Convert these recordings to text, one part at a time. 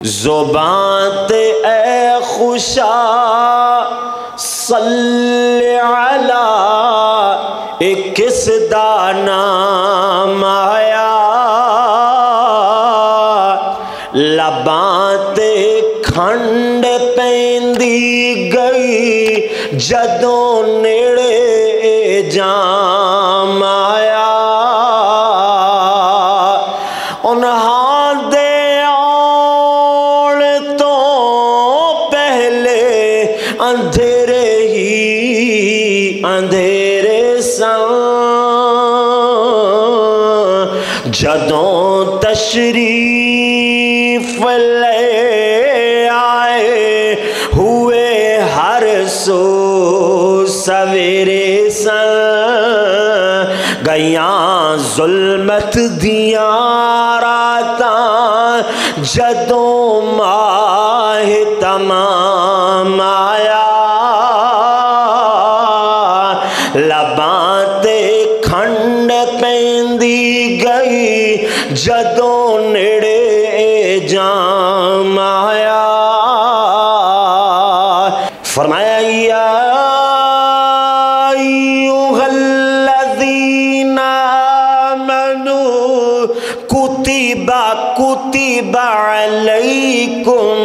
زبان تے اے خوشا صلی علی ایک کس دا نام آیا، لباں تے کھنڈ پیندی گئی جدوں نیڑے جام آیا، انہاں دے آن تو پہلے اندھیرے ہی اندھیرے سن، جدوں تشریف لے آئے ہوئے ہر سو سویرے سن، گیاں ظلمت دیاں راتاں جدوں ماہ تمام آیا، لباں تے کھنڈ پیندی گئی جدوں نیڑے جام آیا، فرمایا یا ایھا الذین آمنوا کتب علیکم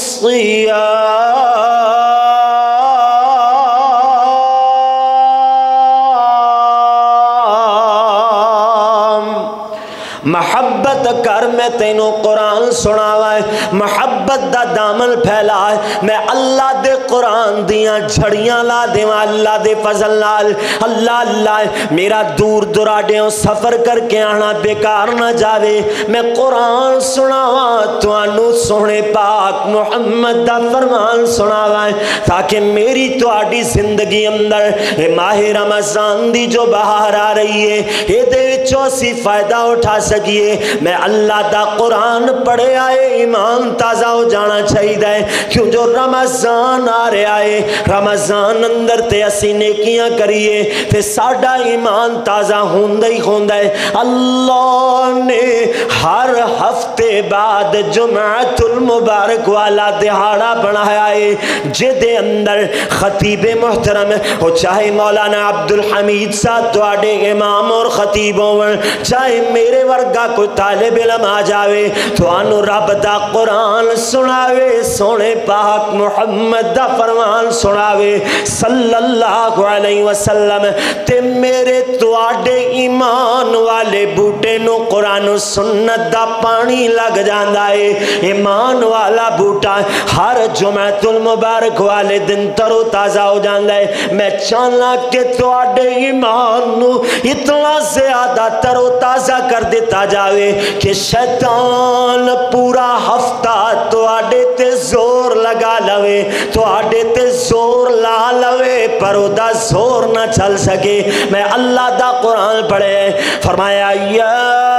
الصیام، محبت کر میں تینوں قرآن سناوا ہے، محبت دا دامن پھیلا ہے، میں اللہ دے قرآن دیاں جھڑیاں لا دیواں اللہ دے فضل نال، اللہ اللہ میرا دور دراڈیوں سفر کر کے آنا بیکار نہ جاوے، میں قرآن سناوا توانوں سونے پاک محمد دا فرمان سناوا ہے، تاکہ میری تواڈی زندگی اندر ماہ رمضان دی جو بہار آ رہی ہے یہ دے وچوں اسی فائدہ اٹھا سکیے، میں اللہ دا قرآن پڑھے آئے ایمان تازہ ہو جانا چاہیے، کیوں جو رمضان آ رہے آئے رمضان اندر تے اسی نیکیاں کریے تے ساڈا ایمان تازہ ہوندہ ہی ہوندہ ہے۔ اللہ نے ہر ہفتے بعد جمعۃ المبارک والا دہاڑا بنایا ہے، جدے اندر خطیب محترم ہو، چاہے مولانا عبدالحمید صاحب تواڈے امام اور خطیب ہوں، چاہے میرے ورگا کوئی طالب علم آ جاوے تو انو رب دا قرآن سناوے، سونے پاک محمد دا فرمان سناوے صلی اللہ علیہ وسلم، تے میرے تواڈے ایمان والے بوٹے نو قرآن و سنت دا پانی لگ جاندا ہے، ایمان والا بوٹا ہر جمعۃ المبارک والے دن ترو تازہ ہو جاندا ہے، میں چاہنا کہ تواڈے ایمان نو اتنا زیادہ ترو تازہ کر دیتا جاوے کہ شیطان پورا ہفتہ تواڈے تے زور لگا لوے، تواڈے تے زور لا لوے پر او دا زور نہ چل سکے۔ میں اللہ دا قرآن پڑھے، فرمایا یا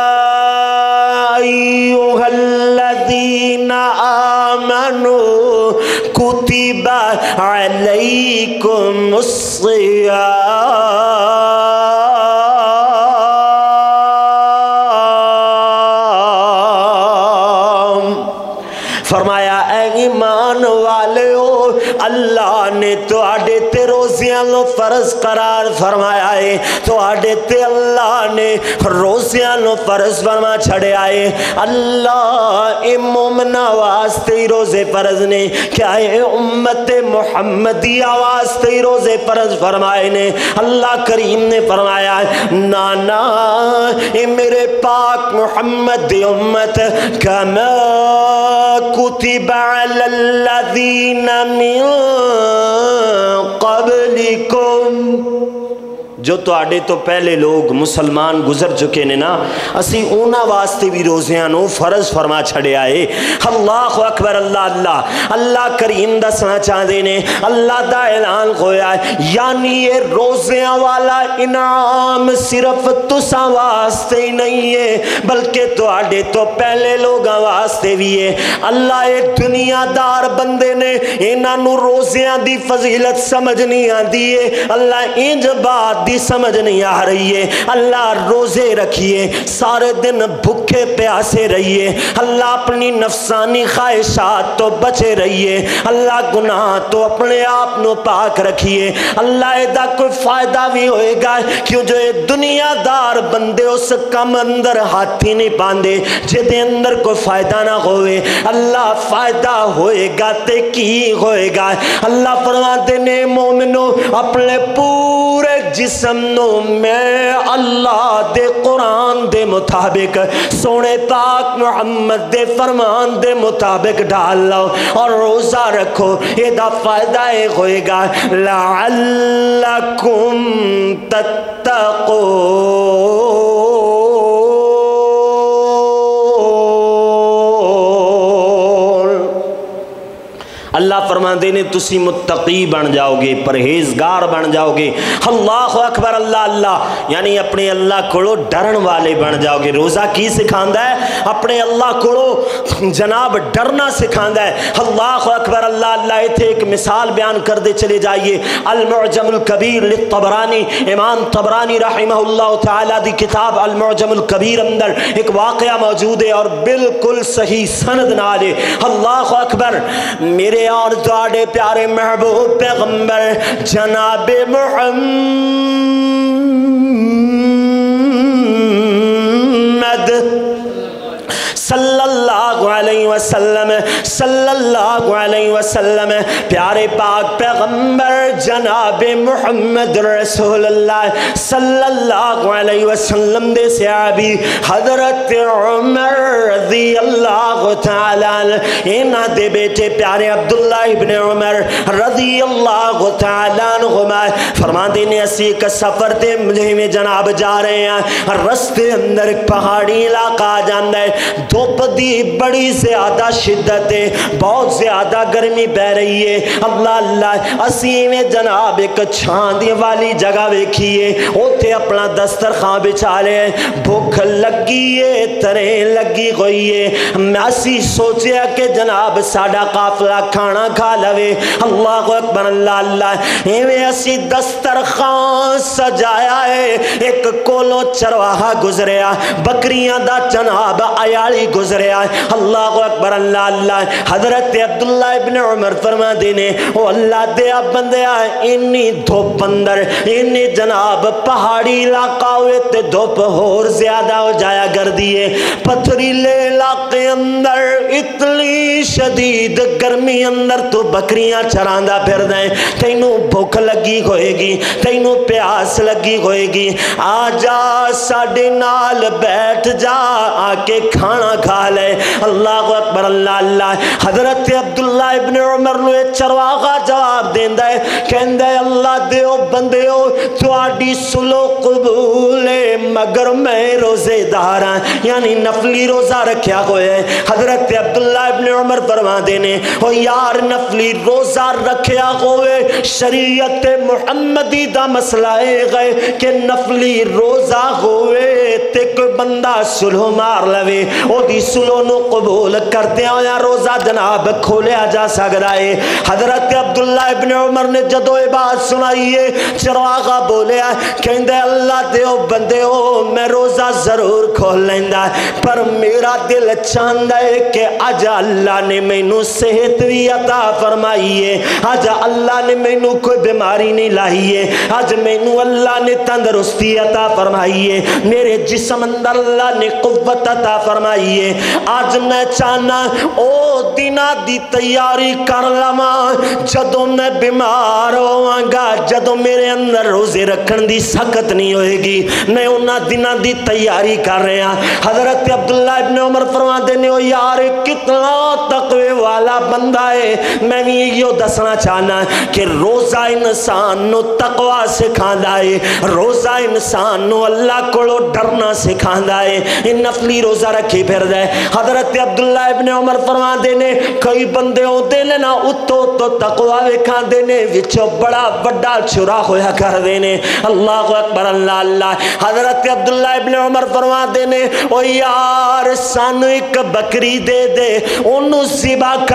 ایھا الذین آمنوا کتب علیکم الصیام، فرمایا اے ایمان والےو اللہ نے تواڈے تے روزیاں نو فرض قرار فرمایا ہے، تواڈے تے اللہ نے روزیاں نو فرض فرما چھڑیا ہے، اللہ اے مومنہ واسطے ہی روزے فرض نے، کیا اے امت محمدیہ واسطے ہی روزے فرض فرمائے نے؟ اللہ کریم نے فرمایا نانا اے میرے پاک محمد دی امت کما کتب علی الذین من قبلکم، جو تو آڑے تو پہلے لوگ مسلمان گزر چکے نے نا، اسی اونا واسطے بھی روزیاں نو فرض فرما چھڑے آئے۔ اللہ اکبر، اللہ اللہ اللہ کریم دسنا چاہتے نے، اللہ دا اعلان ہویا ہے، یعنی یہ روزیاں والا انعام صرف تساں واسطے ہی نہیں ہے بلکہ تو آڑے تو پہلے لوگاں واسطے بھی ہے۔ اللہ ایک دنیا دار بندے نے انہاں نو روزیاں دی فضیلت سمجھ نہیں آندی ہے، اللہ انج بات دی سمجھ نہیں آ رہی ہے، اللہ روزے رکھیے، سارے دن بھوکے پیاسے رہیے، اللہ اپنی نفسانی خواہشات تو بچے رہیے، اللہ گناہ تو اپنے آپ نو پاک رکھیے، اللہ ایدہ کوئی فائدہ بھی ہوئے گا کیوں جو دنیا دار بندے اس کم اندر ہاتھی نہیں باندے جدے اندر کوئی فائدہ نہ ہوئے، اللہ فائدہ ہوئے گا تے کی ہوئے گا۔ اللہ فرماتے نے مومنو اپنے پورے جسم نو میں اللہ دے قرآن دے مطابق سونے پاک محمد دے فرمان دے مطابق ڈال لو اور روزہ رکھو، یہ دا فائدہ ایک ہوئے گا لعلکم تتقون۔ اللہ فرماندے نے تسی متقی بن جاؤ گے، پرہیزگار بن جاؤ گے، اللہ اکبر اللہ اللہ، یعنی اپنے اللہ کو ڈرن والے بن جاؤ گے۔ روزہ کی سکھاندا ہے؟ اپنے اللہ کو جناب ڈرنا سکھاندا ہے۔ اللہ اکبر اللہ اللہ۔ ایتھے ایک مثال بیان کر دے چلے جائیے، المعجم الکبیر للطبرانی، امام طبرانی رحمہ اللہ تعالی دی کتاب المعجم الکبیر اندر ایک واقعہ موجود ہے اور بالکل صحیح سند نال ہے۔ اللہ اکبر۔ میرے اور تواڈے پیارے محبوب پیغمبر جناب محمد صلی اللہ علیہ وسلم پیارے پاک پیغمبر جناب محمد رسول اللہ صلی اللہ علیہ وسلم دے صحابی حضرت عمر رضی اللہ تعالیٰ انہاں دے بیٹے پیارے عبداللہ ابن عمر رضی اللہ تعالیٰ عنہما فرماتے ہیں اسی ایک سفر تے مجھے میں جناب جا رہے ہیں، رستے اندر ایک پہاڑی علاقہ آ جاندہ ہے، دھوپ دی بڑی زیادہ شدت ہے، بہت زیادہ گرمی بہ رہی ہے۔ اللہ اللہ اسی میں جناب ایک چھاندی والی جگہ ویکھیے، اوتے اپنا دسترخوان بچھا لے، بھوک لگی ہے، تریں لگی ہوئی ہے، میں اسی سوچیا کہ جناب ساڈا قافلہ کھانا کھا لوے۔ اللہ اکبر اللہ اللہ۔ ایویں اسی دسترخوان سجایا ہے، ایک کولوں چرواہا گزریا، بکریاں دا جناب عیالی گزریا ہے۔ اللہ اکبر اللہ اللہ۔ حضرت عبداللہ ابن عمر فرما دینے او اللہ دیا بندیا انی دھوپ اندر انی جناب پہاڑی علاقہ ہوئے تے دھوپ اور زیادہ ہو جایا کر دیے، پتھریلے علاقے اندر اتنی شدید گرمی اندر تو بکریاں چراندہ پھر دیں، تینوں بھوک لگی ہوئے گی، تینوں پیاس لگی ہوئے گی، آجا ساڑے نال بیٹھ جا آکے کھانا کھا لے۔ اللہ اکبر اللہ اللہ۔ حضرت عبداللہ ابن عمر نے چرواغا جواب دیندہ ہے، کہندہ ہے اللہ دیو بندیو تواڈی سلو قبول ہے مگر میں روزے داراں، یعنی نفلی روزہ رکھیا ہوئے ہیں۔ حضرت عبداللہ ابن عمر فرما دینے او یار نفلی روزہ رکھیا ہوئے شریعت محمدی دا مسئلہ ہے کہ نفلی روزہ ہوئے تے کوئی بندہ سلو مار لوے او دی سلو نو قبول کرتے ہیں یا روزہ جناب کھولیا جا سکتا ہے۔ حضرت عبداللہ ابن عمر نے جدو یہ بات سنائیے چرواغا بولیا کہندے اللہ دیو بندے ہو میں روزہ ضرور کھول لیندہ پر میرا دل چاندہ ہے کہ آج اللہ نے مینوں صحت بھی عطا فرمائیے، آج اللہ نے مینوں کوئی بیماری نہیں لائیے، آج مینوں اللہ نے تندرستی عطا فرمائیے، میرے جسم اندر اللہ نے قوت عطا فرمائیے، آج میں چاہنا او دینہ دی تیاری کر لما جدو میں بیمار ہوں گا، جدو میرے اندر روزے رکھن دی سخت نہیں ہوئے گی، میں انہاں دینہ دی تیاری کر رہے ہیں۔ حضرت عبداللہ ابن عمر فرما دینے ہو یار کتنا تقوی والا بندہ ہے، میں بھی یہ دسنا چاہنا کہ روزہ انسان نو تقوی سکھاندہ ہے، روزہ انسان نو اللہ کو ڈرنا سکھاندہ ہے، ان نفلی روزہ رکھی پھر دے۔ حضرت عبداللہ ابن عمر فرما دینے کئی بندے ہوتے لینا اتو تو تقوی وکھا دینے وچو بڑا بڑا چھرا ہویا کر دینے۔ اللہ اکبر اللہ اللہ۔ حضرت عبداللہ ابن عمر فرما دینے او یار سانو ایک بکری دے دے انہوں ذبح کر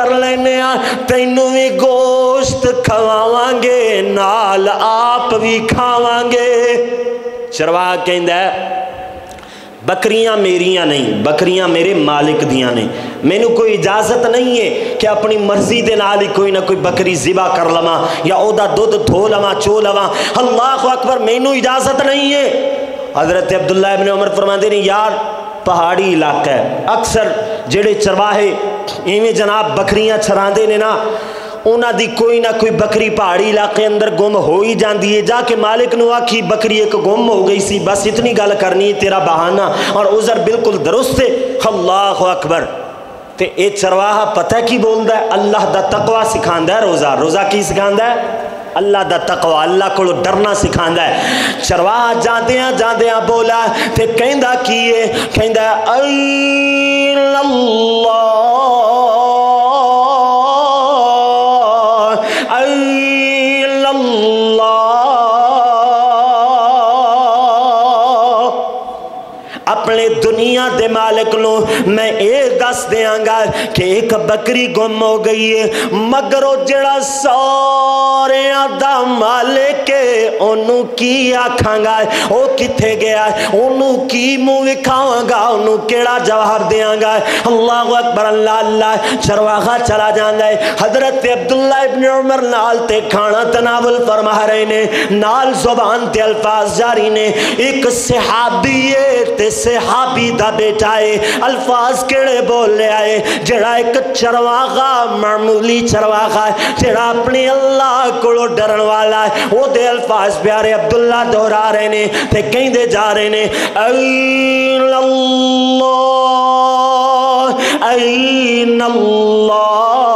کر لینے تینوں بھی گوشت کھواواں گے نال آپ بھی کھاواں گے۔ چرواہا کہندا ہے بکریاں میریاں نہیں، بکریاں میرے مالک دیاں نے، مینوں کوئی اجازت نہیں ہے کہ اپنی مرضی دے نال ہی کوئی نہ کوئی بکری ذبح کر لواں یا او دا دودھ دھو لواں چو لواں۔ اللہ اکبر، مینوں اجازت نہیں ہے۔ حضرت عبداللہ ابن عمر فرماندے نے یار پہاڑی علاقہ ہے، اکثر جڑے چرواہے ایویں جناب بکریاں چراندے نے نا، انہاں دی کوئی نہ کوئی بکری پہاڑی علاقے اندر گم ہو ہی جاندی ہے، جا کے مالک نو آکھی بکری ایک گم ہو گئی سی، بس اتنی گل کرنی ہے، تیرا بہانہ اور عذر بالکل درست ہے۔ اللہ اکبر۔ تے اے چرواہا پتہ کی بولدا ہے؟ اللہ دا تقوی سکھاندا ہے۔ روزہ روزہ کی سکھاندا ہے؟ اللہ دا تقوی، اللہ کو ڈرنا سکھاندا ہے۔ چرواہا جاندیاں بولا تے کہندا کیے؟ کہندا این اللہ این اللہ، اپنے دنیا دے مالک نو میں اے دس دیاں گا کہ ایک بکری گم ہو گئی ہے، مگر او جڑا ساریاں دا مالک ہے انہوں کی آکھاں گا، او کتھے گیا ہے، انہوں کی منہ وکھاواں گا، انہوں کیڑا جواب دیاں گا۔ اللہ اکبر، اللہ اللہ۔ چرواہا چلا جاندا ہے۔ حضرت عبداللہ ابن عمر نال تے کھانا تناول فرما رہے نے، نال زبان تے الفاظ جاری نے، ایک صحابی ہے تے صحابی دا بیٹا ہے، الفاظ کیڑے بول لے آئے؟ جڑا ایک چرواہا معمولی چرواہا ہے، جڑا اپنی اللہ کو ڈرن والا ہے، وہ دے الفاظ پیارے عبداللہ دہرا رہے نے تے کہیں دے جا رہے نے، این اللہ این اللہ۔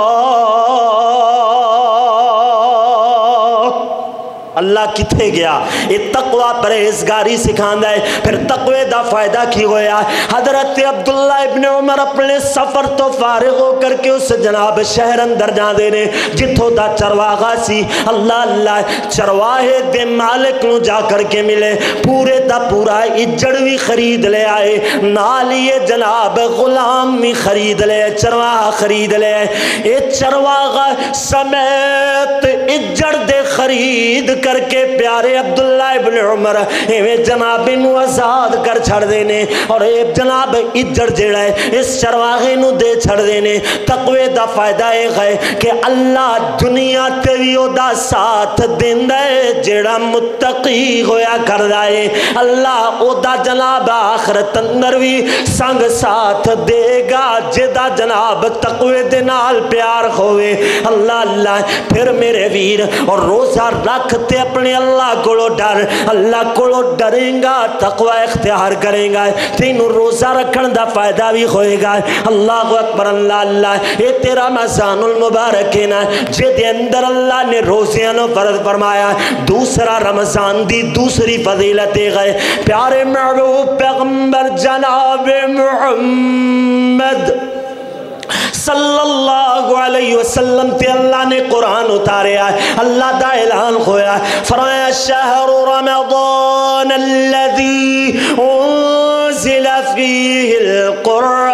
اللہ کتھے گیا؟ یہ تقوی پرہیزگاری سکھاندا ہے۔ پھر تقوی دا فائدہ کی ہویا؟ حضرت عبداللہ ابن عمر اپنے سفر تو فارغ ہو کر کے اس جناب شہر اندر جاندے نے جتھوں دا چرواہا سی۔ اللہ اللہ، چرواہے دے مالک نو جا کر کے ملے، پورے دا پورا اجڑ بھی خرید لے آئے، نال یہ جناب غلام بھی خرید لے، چرواہا خرید لے۔ اے چرواہا سمیت اجڑ دے خرید کر کے پیارے عبداللہ ابن عمر ایویں جناب انو آزاد کر چھڑ دینے، اور اے جناب اجڑ جڑا ہے اس چرواہے نو دے چھڑ دینے۔ تقوی دا فائدہ ایک ہے کہ اللہ دنیا تے بھی او دا ساتھ دیندا ہے جڑا متقی ہویا کردا ہے، اللہ او دا جناب آخرت اندر بھی سنگ ساتھ دے گا جدا جناب تقوی دے نال پیار ہوئے۔ اللہ اللہ، پھر میرے ویر اور روزہ رکھ تے اپنے اللہ کو ڈر، اللہ کو ڈریں گا، تقوی اختیار کریں گا، تینوں روزہ رکھن دا فائدہ بھی ہوئے گا۔ اللہ اکبر، اللہ اللہ۔ اے تیرا رمضان المبارک ہے نا، جے اندر اللہ نے روزیاں نو فرض فرمایا۔ دوسرا رمضان دی دوسری فضیلت ہے پیارے محبوب پیغمبر جناب محمد صلی اللہ علیہ وسلم تے اللہ نے قرآن اتارے آئے، اللہ دا اعلان ہویا، فرمایا شہر رمضان الذی انزل فیہ القرآن۔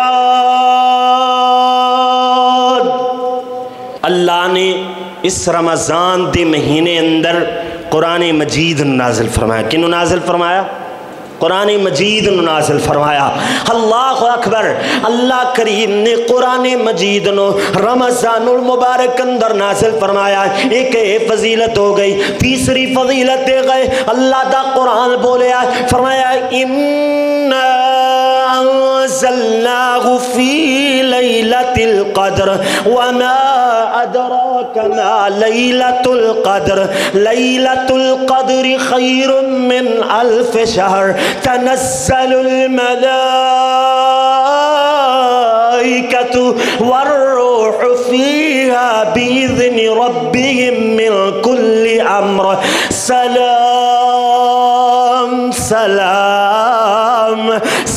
اللہ نے اس رمضان دے مہینے اندر قرآن مجید نازل فرمایا۔ کنو نازل فرمایا؟ قرآن مجید نو نازل فرمایا۔ اللہ اکبر، اللہ کریم نے قرآن مجید نو رمضان المبارک اندر نازل فرمایا۔ ایک فضیلت ہو گئی۔ تیسری فضیلت دے گئے، اللہ دا قرآن بولیا، فرمایا اِنَّا انزلناه في ليلة القدر وما أدراك ما ليلة القدر ليلة القدر خير من 1000 شهر تنزل الملائكة والروح فيها بإذن ربهم من كل أمر سلام سلام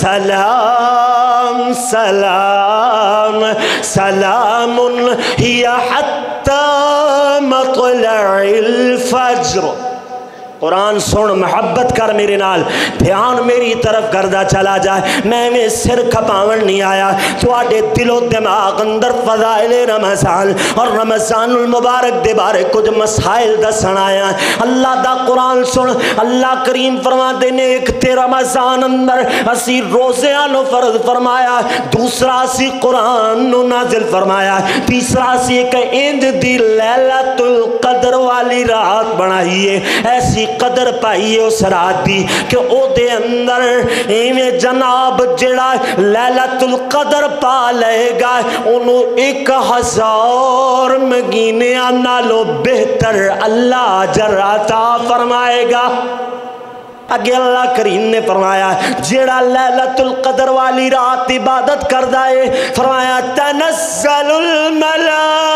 سلام سلام سلام هي حتى مطلع الفجر۔ قرآن سن محبت کر میرے نال دھیان میری طرف کردہ چلا جائے میں سر کھپاون نہیں آیا تواڈے دل و دماغ اندر فضائل رمضان اور رمضان المبارک دے بارے کچھ مسائل دسن آیا اللہ دا قرآن سن اللہ کریم فرماتے نے ایک تے رمضان اندر اسی روزیاں نو فرض فرمایا دوسرا اسی قرآن نو نازل فرمایا تیسرا اسی ایک انج دی لیلۃ القدر والی رات بنائیے ایسی قدر پائیے اس رات دی کہ او دے اندر ایویں جناب جڑا لیلۃ القدر پا لے گا انہوں 1000 مہینیاں نالوں بہتر اللہ اجر عطا فرمائے گا اگے اللہ کریم نے فرمایا جیڑا لیلۃ القدر والی رات عبادت کردا ہے فرمایا تنزل الملائکۃ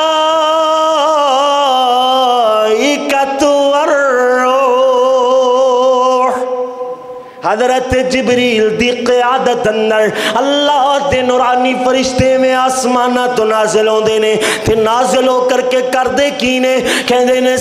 حضرت جبریل دی قیادت اندر اللہ دے نورانی فرشتے میں آسمانہ تو نازل ہوندے نے تے نازل ہو کر کے کردے کی نے کہندے نے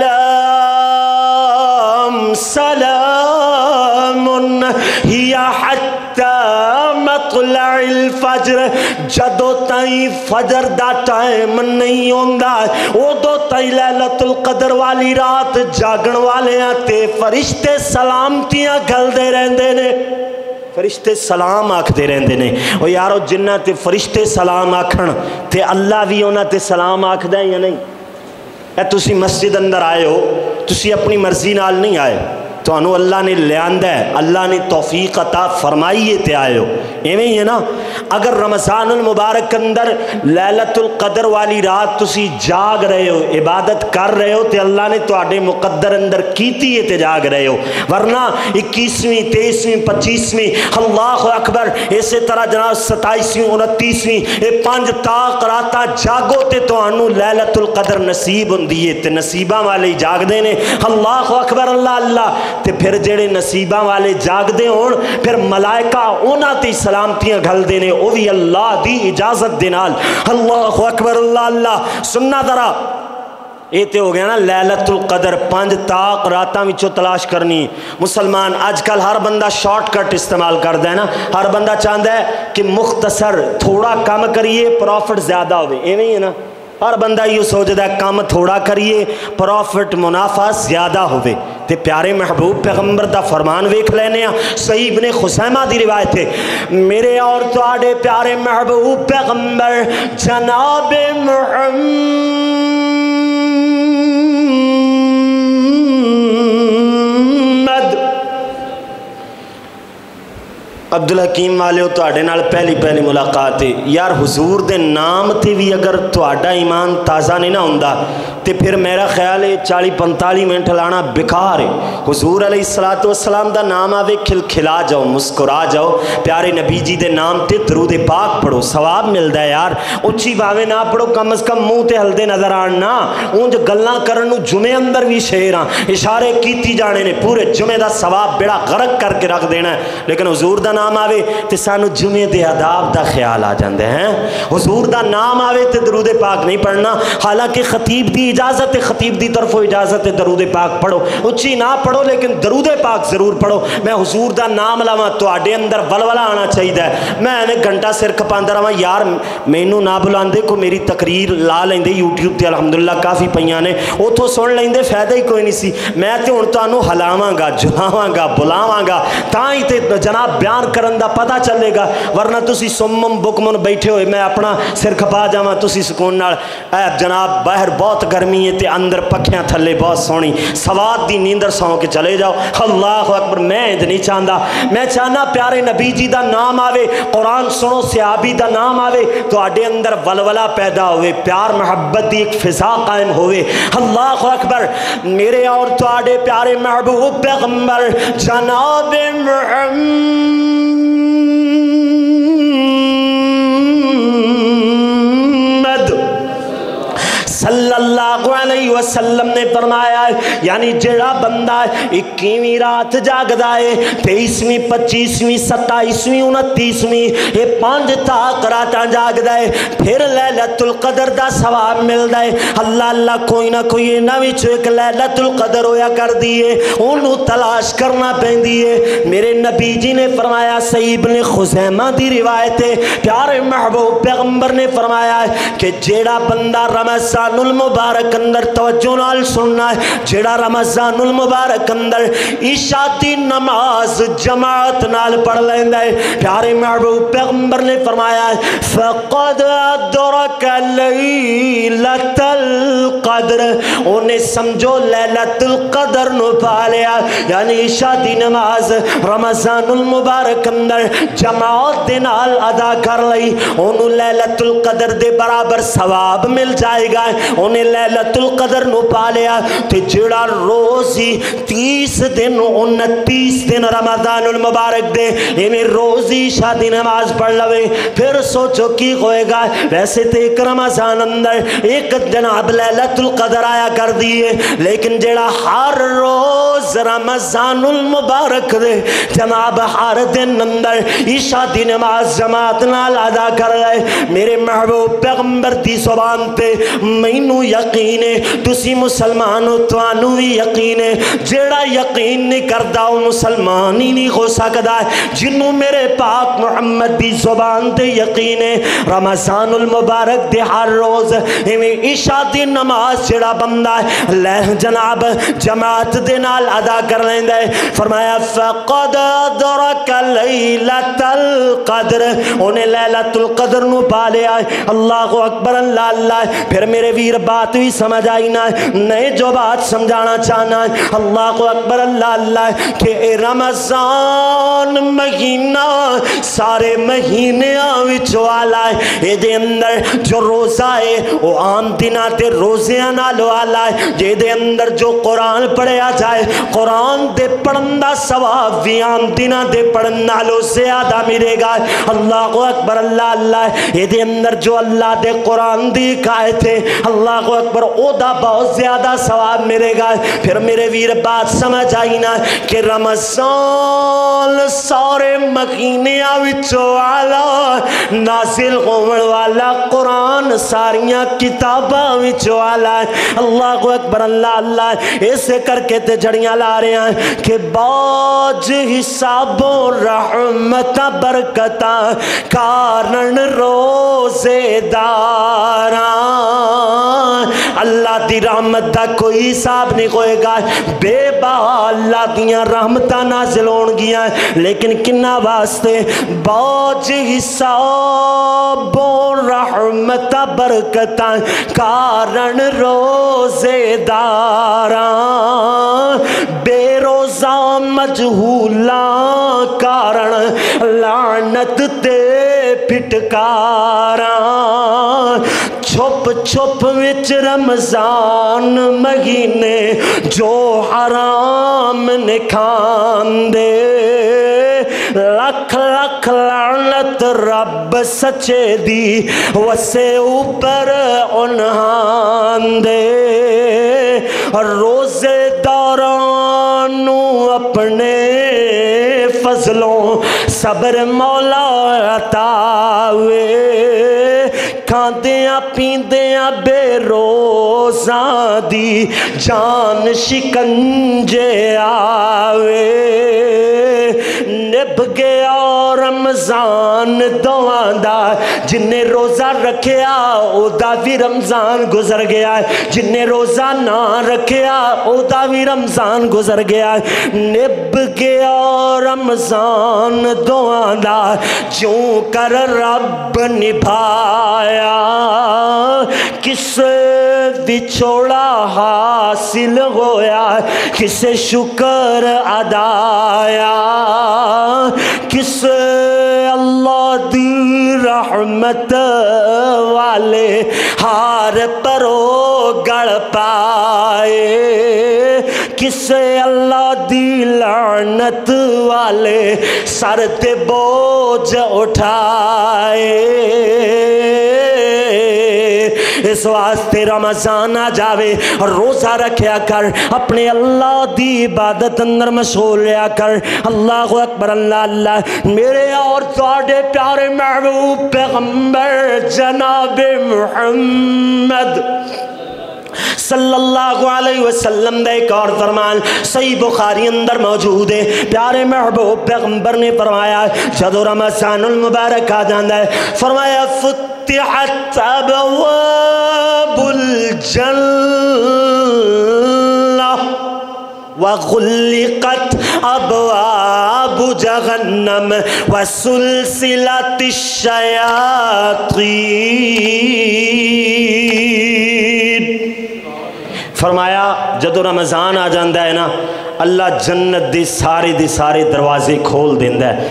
سلام سلام ہی حتی مطلع الفجر جدو تائیں فجر دا ٹائم نہیں ہوندا او تائیں لیلۃ القدر والی رات جاگن والے تے فرشتے سلامتیاں گل دے رہندے نے فرشتے سلام آکھتے رہندے نے او یارو جنہ تے فرشتے سلام آکھن تے اللہ بھی انہاں تے سلام آکھدا ہے یا نہیں اے تسی مسجد اندر آئے ہو تسی اپنی مرضی نال نہیں آئے تو انہوں اللہ نے لیاندہ ہے اللہ نے توفیق عطا فرمائیے تے آئے ہو ایویں ہی ہے نا اگر رمضان المبارک اندر لیلۃ القدر والی رات تسی جاگ رہے ہو عبادت کر رہے ہو تے اللہ نے تواڈے مقدر اندر کیتی ہے تے جاگ رہے ہو ورنہ 21ویں 23ویں 25ویں اللہ اکبر اسی طرح جناب 27ویں 29ویں یہ 5 تاق راتاں جاگو تے تانوں لیلۃ القدر نصیب ہوندی ہے تے نصیباں والے جاگ دے نے اللہ اکبر اللہ اللہ تے پھر جڑے نصیباں والے جاگ دے ہون پھر ملائکہ اونا تے سلامتیاں گھل دینے او بھی اللہ دی اجازت دے نال اللہ اکبر اللہ اللہ سننا ذرا یہ تے ہو گیا نا لیلۃ القدر 5 تاق راتاں وچوں تلاش کرنی مسلمان آج کل ہر بندہ شارٹ کٹ استعمال کردا ہے نا ہر بندہ چاہتا ہے کہ مختصر تھوڑا کم کریے پروفٹ زیادہ ہوئے ایویں ہی ہے نا ہر بندہ یہ سوچتا ہے کام تھوڑا کریے پروفٹ منافع زیادہ ہوئے تے پیارے محبوب پیغمبر دا فرمان ویکھ لینے ہیں صحیح ابن خزیمہ دی روایت ہے میرے اور تواڈے پیارے محبوب پیغمبر جناب محمد عبدالحکیم والے تو آڑے نال پہلی ملاقات ہے یار حضور دے نام تے بھی اگر تو آڑا ایمان تازہ نہیں نہ ہوندہ تے پھر میرا خیال ہے 40-45 منٹ لانا بکار ہے حضور علیہ السلام دا نام آوے کھلا جاؤ مسکرا جاؤ پیارے نبی جی دے نام تے درود پاک پڑھو ثواب ملدا ہے یار اچھی باوے نہ پڑھو کم از کم منہ تے ہلدے نظر آن نا اونج گلاں کرن نو جمعے اندر بھی شیراں اشارے کیتی جانے نے پورے جمعے دا ثواب بیڑا غرق کر کے رکھ دینا ہے لیکن حضور دا نام آوے تے سانو جمعے دے آداب دا خیال آ جاندے ہیں حضور دا نام آوے تے درود پاک نہیں پڑھنا حالانکہ خطیب دی اجازت ہے خطیب دی طرف اجازت ہے درود پاک پڑھو اچھی نہ پڑھو لیکن درود پاک ضرور پڑھو میں حضور دا نام لاواں تواڈے اندر ولولا آنا چاہیے میں ایویں گھنٹہ سر کھپاندا رہاں یار مینوں نہ بلاندے کو میری تقریر لا لیندے یوٹیوب تے الحمدللہ کافی پیاں نے اوتھوں سن لیندے فائدہ ہی کوئی نہیں سی میں تے ہن تانوں ہلاواں گا جلاواں گا بلاواں گا تاں ہی تے جناب بیان کرن دا پتہ چلے گا ورنہ تسی سمم بکمن بیٹھے ہوئے میں اپنا سر کھپا جاواں تسی سکون نال اے جناب باہر بہت گرمی ہے تے اندر پکھیاں تھلے بہت سونی سواد دی نیندر سو کے چلے جاؤ اللہ اکبر میں نہیں چاہتا میں چاہنا پیارے نبی جی دا نام آوے قرآن سنو صحابی دا نام آوے تو آڈے اندر ولولا پیدا ہوئے پیار محبت دی ایک فضا قائم ہوئے اللہ اکبر میرے اور تو آڈے پیارے محبوب پیغمبر جناب محمد صلی اللہ علیہ وسلم نے فرمایا ہے یعنی جڑا بندہ 21ویں رات جاگدا ہے 23ویں 25ویں 27ویں 29ویں یہ 5 تاک راتاں جاگدا ہے پھر لیلۃ القدر دا ثواب ملدا ہے اللہ اللہ کوئی نہ کوئی انہاں وچ ایک لیلۃ القدر ہویا کر دیے اونوں تلاش کرنا پیندی ہے میرے نبی جی نے فرمایا صحیح ابن خزیمہ دی روایت ہے پیارے محبوب پیغمبر نے فرمایا ہے کہ جیڑا بندہ رمضان المبارک اندر توجہ نال سننا ہے جیڑا رمضان المبارک اندر عشاء دی نماز جماعت نال پڑھ لیندا ہے پیارے محبوب پیغمبر نے فرمایا ہے فقد ادرک لیلۃ القدر انہیں سمجھو لیلۃ القدر نو پا لیا یعنی عشاء دی نماز رمضان المبارک اندر جماعت دے نال ادا کر لئی انہوں لیلۃ القدر دے برابر ثواب مل جائے گا انہیں لیلۃ القدر نو پا لیا تے جڑا روزی 30 دن 29 دن رمضان المبارک دے انہیں روزی عشاء دی نماز پڑھ لوے پھر سوچو کی ہوئے گا ویسے تے ایک رمضان اندر ایک جناب لیلۃ القدر آیا کر دیئے لیکن جڑا ہر روز رمضان المبارک دے جناب ہر دن اندر عشاء دی نماز جماعت نال ادا کر رہے میرے محبوب پیغمبر دی زبان تے مینوں یقین ہے تسی مسلمان ہو توانوں بھی یقین ہے جیڑا یقین نہیں کردا وہ مسلمان ہی نہیں ہو سکدا جنوں میرے پاک محمد دی زبان تے یقین ہے رمضان المبارک دے ہر روز ایویں عشاء دی نماز جڑا بندہ ہے جناب جماعت دے نال ادا کر لیندا ہے فرمایا فقد ادرک لیلۃ القدر انہیں لیلۃ القدر نو پا لیا ہے اللہ اکبر اللہ اللہ پھر میرے ویر بات بھی سمجھ آئی نہ نئے جو بات سمجھانا چاہنا ہے اللہ اکبر اللہ اللہ کہ اے رمضان مہینہ سارے مہینے وچوں والا ہے اے دے اندر جو روزہ ہے وہ عام دناں تے روزیاں نال والا ہے جے دے اندر جو قرآن پڑھیا جائے قرآن دے پڑھن دا ثواب بھی عام دناں دے پڑھن نالوں زیادہ ملے گا اللہ اکبر اللہ اللہ یہ دے اندر جو اللہ دے قرآن دی آیت ہے اللہ اکبر او دا بہت زیادہ ثواب ملے گا پھر میرے ویر بات سمجھ آئی نا کہ رمضان سارے مہینیاں وچوں والا نازل ہونے والا قرآن ساریاں کتاباں وچوں والا اللہ اکبر اللہ اللہ ایسے کر کے تے جڑیاں لا رہے ہیں کہ باج حساب و رحمت برکتہ کارن روزے داران اللہ دی رحمت دا کوئی حساب نہیں ہوئے گا بے بہا اللہ دیاں رحمتہ نازل ہون گیا لیکن کنہ واسطے باج حساب و رحمت برکتہ کارن روزے داران بے روزہ مجہولا کارن لعنت تے پھٹکارا چھپ چھپ وچ رمضان مہینے جو حرام نے کھان دے لکھ لکھ لعنت رب سچے دی وسے اوپر انہان دے روزے دارانو اپنے فضلوں صبر مولا عطاوے کھاندیاں پیندیاں بے روزاں دی جان شکنجے آوے نب گیا رمضان دوان دا جن نے روزہ رکھیا او دا بھی رمضان گزر گیا جن نے روزہ نہ رکھیا او دا بھی رمضان گزر گیا نب گیا رمضان دوان دا جوں کر رب نبھایا کس بچوڑا حاصل ہویا کسے شکر ادایا کس اللہ دی رحمت والے ہار پرو گڑ پائے کسے اللہ دی لعنت والے سر تے بوجھ اٹھائے اس واسطے رمضان آ جاوے روزہ رکھیا کر، اپنے اللہ دی عبادت اندر مشغول رہیا کر۔ اللہ اکبر، اللہ اللہ۔ میرے اور تواڈے پیارے محبوب پیغمبر جناب محمد صلی اللہ علیہ وسلم دے ایک اور فرمان صحیح بخاری اندر موجود ہے۔ پیارے محبوب پیغمبر نے فرمایا جدو رمضان المبارک آ جاندہ ہے، فرمایا فتحت ابواب الجنہ وغلقت ابواب جہنم وسلسلت الشیاطین۔ فرمایا جدو رمضان آ جاندہ ہے نا، اللہ جنت دے سارے دروازے کھول دیندہ ہے۔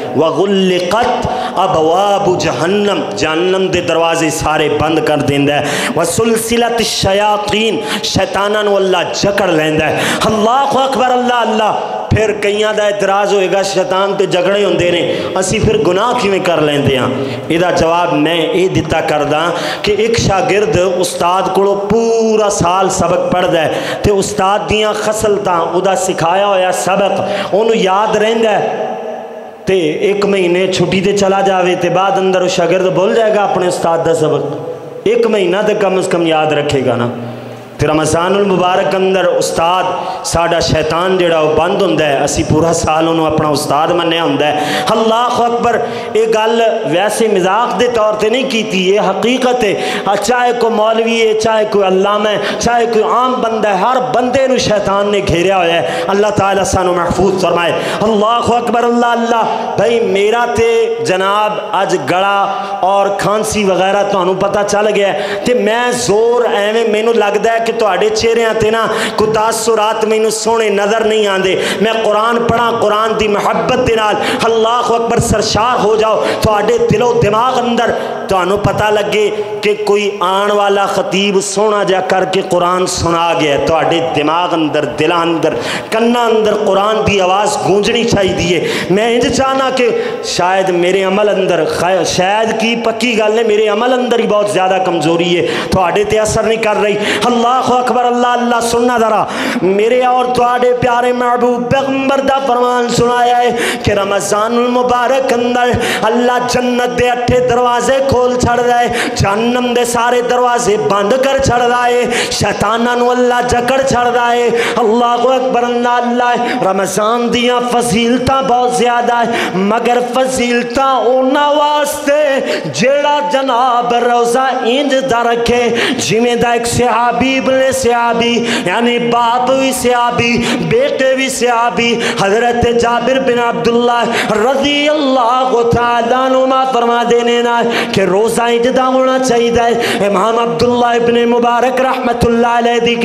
وغلقت ابواب جہنم، جہنم دے دروازے سارے بند کر دیندہ ہے۔ وسلسلت الشیاطین، شیطانہ نو اللہ جکڑ لیندہ ہے۔ اللہ اکبر، اللہ اللہ۔ پھر کئیاں دا اعتراض ہوئے گا شیطان تے جگڑے ہوندے نے، اسی پھر گناہ کیویں کر لیندے ہاں؟ ایدہ جواب میں اے دیتا کرداں کہ ایک شاگرد استاد کو پورا سال سبق پڑھ دے تے استاد دیاں خصلتاں ادا سکھایا ہویا سبق انہوں یاد رہندہ ہے تے ایک مہینے چھٹی تے چلا جاوے تے بعد اندر وہ شاگرد بھول جائے گا اپنے استاد دا سبق، ایک مہینہ تے کم از کم یاد رکھے گا نا۔ تے رمضان المبارک اندر استاد ساڈا شیطان جڑا وہ بند ہوندہ ہے، اسی پورا سال انہوں اپنا استاد منیا ہوندہ ہے۔ اللہ اکبر۔ ایک گل ویسے مذاق دے طور تے نہیں کیتی، یہ حقیقت ہے۔ چاہے کوئی مولوی ہے، چاہے کوئی علامہ ہے، چاہے کوئی عام بندہ ہے، ہر بندے نو شیطان نے گھیریا ہوا ہے۔ اللہ تعالیٰ سانو محفوظ فرمائے۔ اللہ اکبر، اللہ اللہ۔ بھائی میرا تے جناب اج گڑا اور کھانسی وغیرہ تو انہوں پتہ چل گیا ہے تے میں زور ایویں مینوں لگدا ہے کہ تواڈے چہریاں تے نا کوئی تاثرات مینوں سونے نظر نہیں آندے۔ میں قرآن پڑھاں، قرآن دی محبت دے نال اللہ اکبر سرشار ہو جاؤ، تواڈے دل و دماغ اندر تانوں پتہ لگے کہ کوئی آن والا خطیب سونا جا کر کے قرآن سنا گیا ہے، تواڈے دماغ اندر، دل اندر، کنا اندر قرآن دی آواز گونجنی چاہیے۔ میں انج چاہنا کہ شاید میرے عمل اندر، شاید کی پکی گل ہے میرے عمل اندر ہی بہت زیادہ کمزوری ہے، تواڈے تے اثر نہیں کر رہی۔ اللہ اکبر، اللہ اللہ۔ سننا ذرا، میرے اور تواڈے پیارے محبوب پیغمبر دا فرمان سنایا ہے کہ رمضان المبارک اندر اللہ جنت دے 8 دروازے کھول چھڑ دے، جہنم دے سارے دروازے بند کر چھڑ دے، شیطانہ نو اللہ جکڑ چھڑ دے۔ اللہ اکبر، اللہ اللہ۔ رمضان دیاں فضیلتاں بہت زیادہ ہے، مگر فضیلتاں اونا واسطے جیڑا جناب روزہ انج دا رکھے جویں دا ایک صحابی ابن صحابی، یعنی باپ بھی صحابی، بیٹے بھی صحابی، حضرت جابر بن عبداللہ رضی اللہ تعالیٰ عنہ فرما دینے نا کہ روزہ اجدا ہونا چاہیے۔ امام عبداللہ ابن مبارک رحمت اللہ علیہ دی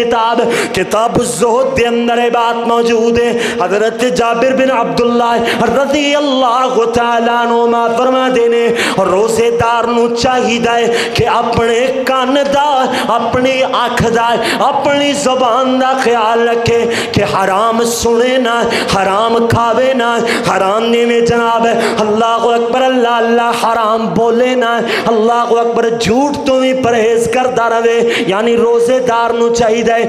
کتاب الزہد دے اندر بات موجود ہے۔ حضرت جابر بن عبداللہ رضی اللہ تعالیٰ عنہ فرما دینے روزے دار نو چاہیے کہ اپنے کان دا، اپنی آنکھ دا، اپنی زبان دا خیال رکھے کہ حرام سنے نہ، حرام کھاوے نہ، حرام میں جناب اللہ اکبر، اللہ اللہ، حرام بولے نہ، اللہ اکبر، جھوٹ تو بھی پرہیز کرتا رہے۔ یعنی روزے دار نو چاہیے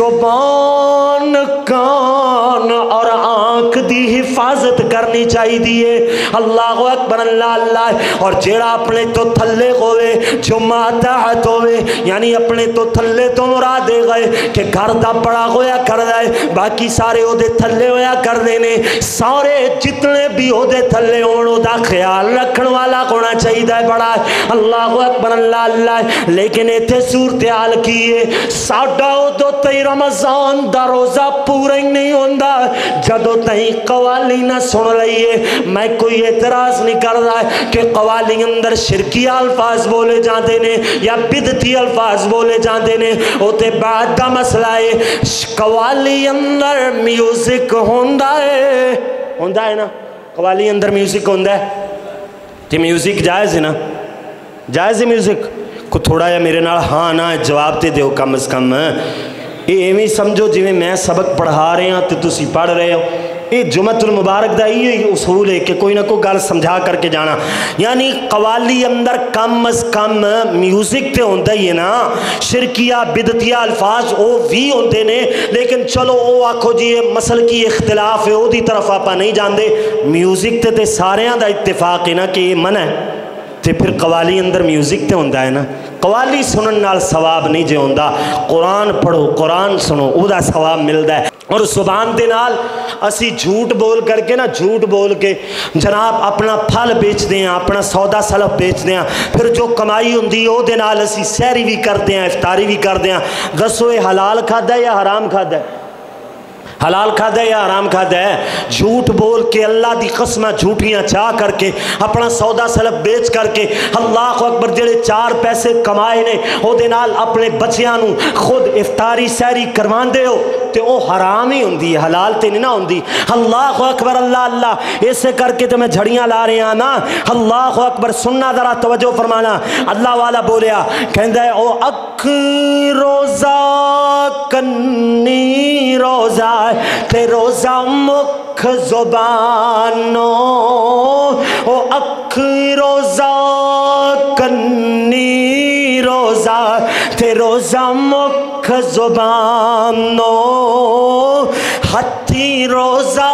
زبان، کان اور آنکھ دی حفاظت کرنی چاہیے۔ اللہ اکبر، اللہ اللہ۔ اور جیڑا اپنے تو تھلے ہوئے، جو ماتحت ہوئے، یعنی اپنے تو تھلے تو مراد دے گئے کہ گھر دا بڑا ہویا کر دے، باقی سارے او دے تھلے ہویا کر دینے، سارے جتنے بھی او دے تھلے ہونو دا خیال رکھن والا ہونا چاہیے بڑا۔ اللہ اکبر، اللہ اللہ۔ لیکن ایتھے صورتحال کیے ساڈا او دو تے رمضان دا روزہ پورا ہی نہیں ہوندا جدو تہیں قوالی نہ سن لئیے۔ میں کوئی اعتراض نہیں کر رہا ہے کہ قوالی اندر شرکی الفاظ بولے جاندے نے یا بدعتی الفاظ بولے جاندے نے، او تے بعد دا مسئلہ ہے۔ قوالی اندر میوزک ہوندا ہے نا، قوالی اندر میوزک ہوندا ہے تے میوزک جائز ہے نا، جائز ہے میوزک کو تھوڑا یا میرے نال ہاں نا جواب تے دیو کم از کم۔ ایویں سمجھو جی میں سبق پڑھا رہے ہیں تو تسی پڑھ رہے ہو، یہ جمعۃ المبارک دا یہ اصول ہے کہ کوئی نہ کوئی گل سمجھا کر کے جانا. یعنی قوالی اندر کم از کم میوزک تے ہوندا ہی ہے نا. شرکیہ بدعتیہ الفاظ او بھی ہوندے نے، لیکن چلو او آکھو جی یہ مسل کی اختلاف ہے، او دی طرف آپا نہیں جاندے. میوزک تے ساریاں دا اتفاق ہے نا کہ یہ منع ہے، تے پھر قوالی اندر میوزک تے ہوندا ہے نا. قوالی سنن نال ثواب نہیں جے ہوندا. قرآن پڑھو، قرآن سنو، او دا ثواب ملدا ہے. اور زبان دے نال اسی جھوٹ بول کر کے نا، جھوٹ بول کے جناب اپنا پھل بیچ دیں، اپنا سودا سلف بیچ دیں، پھر جو کمائی ہوندی او دے نال اسی سحری بھی کر دیں، افطاری بھی کر دیں. دسو یہ حلال کھادا ہے یا حرام کھادا ہے؟ حلال کھادا ہے یا حرام کھادا ہے؟ جھوٹ بول کے اللہ دی قسمہ جھوٹیاں چاہ کر کے اپنا سودا سلف بیچ کر کے اللہ اکبر جڑے 4 پیسے کمائے نے او دے نال اپنے بچیاں نو خود افطاری سحری کرواندے ہو تے او حرام ہی ہوندی ہے، حلال تے نہیں نہ ہوندی. اللہ اکبر، اللہ اللہ. ایسے کر کے تو میں جھڑیاں لا رہے ہیں نا. اللہ اکبر. سننا ذرا توجہ فرمانا. اللہ والا بولیا کہندا ہے او اکھ روزہ کنی روزہ تے روزہ مکھ زبانو. او اکھ روزہ کنی روزہ تے روزہ مکھ زبانو. ہتھی روزہ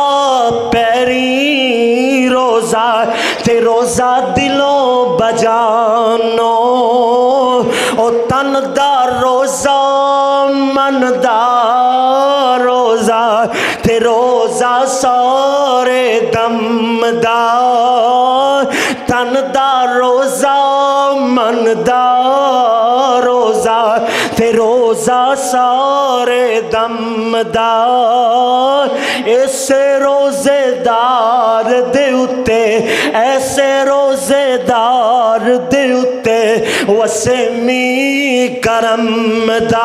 پیری روزہ تے روزہ دلوں بجانو. او تن دا روزہ من دا روزہ تے روزہ سارے دم دا. تن دا روزہ من دا روزہ تے روزہ سارے دم دا. ایسے روزے دار دے اتے، ایسے روزے دار دے اتے وسے می کرم دا.